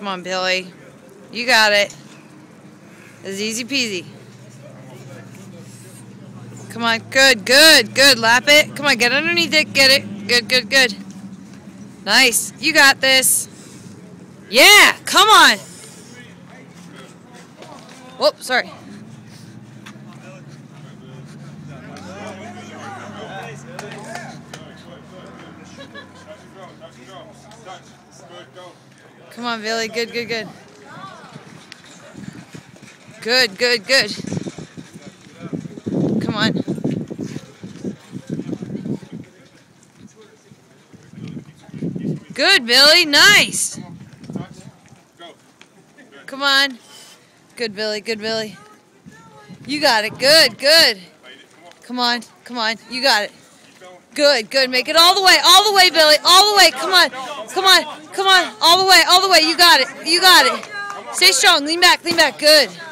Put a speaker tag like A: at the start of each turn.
A: Come on, Billy. You got it. It's easy peasy. Come on. Good, good, good. Lap it. Come on, get underneath it. Get it. Good, good, good. Nice. You got this. Yeah, come on. Whoop, sorry. Come on, Billy. Good, good, good. Good, good, good. Come on. Good, Billy. Nice. Come on. Good, Billy. Good, Billy. You got it. Good, good. Come on. Come on. You got it. Good, good. Make it all the way, Billy. All the way. Come on. Come on. Come on. All the way. All the way. You got it. You got it. Stay strong. Lean back. Lean back. Good.